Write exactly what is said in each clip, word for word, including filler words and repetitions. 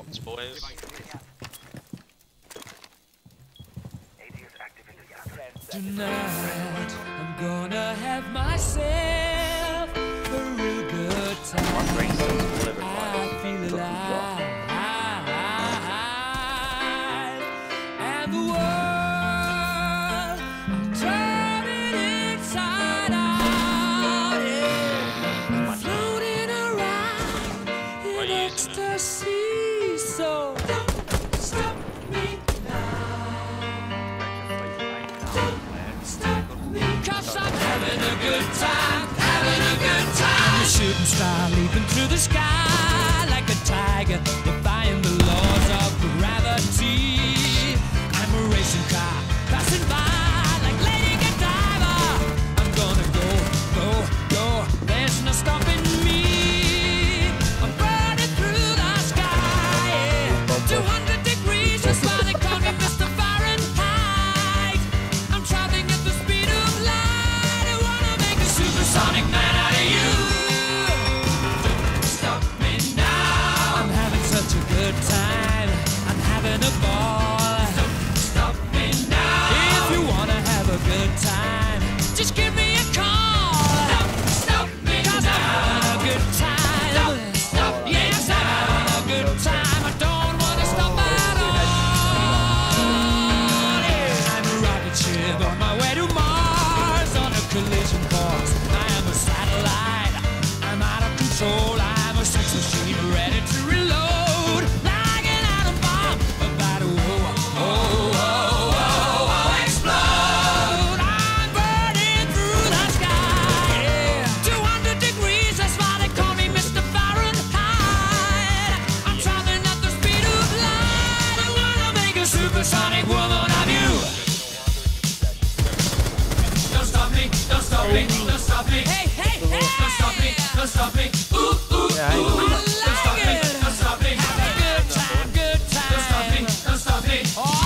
bombs, boys. Tonight, I'm gonna have myself a real good time. I feel alive, and the world, I'm turning inside out. Yeah. I'm floating around in ecstasy, so don't stop me now. Cause I'm having a good time, having a good time. A shooting star leaping through the sky like a tiger, defying the laws of gravity. I'm a racing car passing by like Lady Godiva. I'm gonna go, go, go. There's no stopping me. I'm burning through the sky. Yeah. two hundred degrees, that's why they call me Mister Fahrenheit. I'm traveling at the speed of light. I wanna make a supersonic man out of you. Don't stop me now. I'm having such a good time. I'm having a ball. Don't stop me now. If you wanna have a good time, just give me a call. Don't stop me now. 'Cause I'm having a good time. Don't stop me now. Yes, I'm having a good time. I don't wanna stop at all. Yeah. I'm a rocket ship on my way to Mars on a collision course. I am a satellite. I'm out of control. I'm a sex machine ready to reload. Like an atom bomb about to oh, oh, oh, oh, oh, explode. I'm burning through the sky. Yeah. two hundred degrees, that's why they call me Mister Fahrenheit. I'm traveling at the speed of light. I wanna make a supersonic woman of you. Don't stop me, don't stop me, don't stop me. Hey, hey, hey. Don't stop me, don't stop me. Ooh, ooh, ooh. Don't stop me, don't stop me. Have a good time, good time. Don't stop me, don't stop me.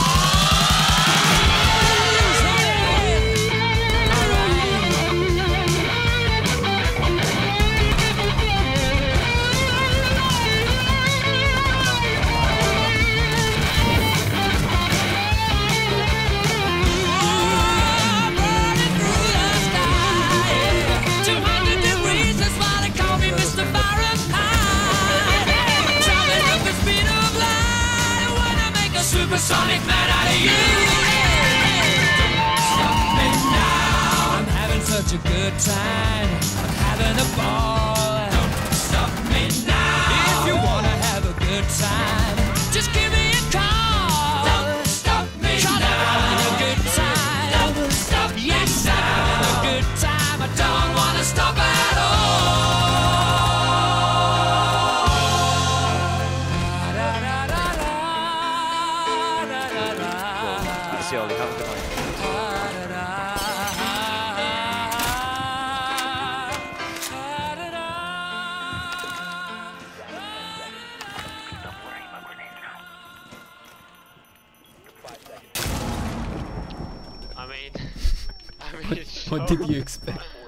two hundred degrees, that's why they call me Mister Fahrenheit. I'm traveling at the speed of light. I wanna make a supersonic man out of you. Don't stop me now. I'm having such a good time. I'm having a ball. Don't stop me now. If you wanna have a good time, just give me a call. Don't stop me now. I'm having a good time. Don't stop me. Yes, I'm having a good time. I don't wanna stop at all. That's the only have a good night. I mean, I mean, What did you expect?